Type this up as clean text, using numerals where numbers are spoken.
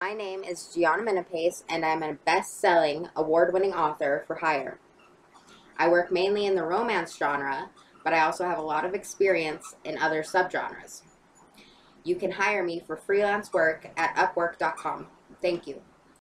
My name is Jianna Menapace, and I'm a best-selling, award-winning author for hire. I work mainly in the romance genre, but I also have a lot of experience in other subgenres. You can hire me for freelance work at Upwork.com. Thank you.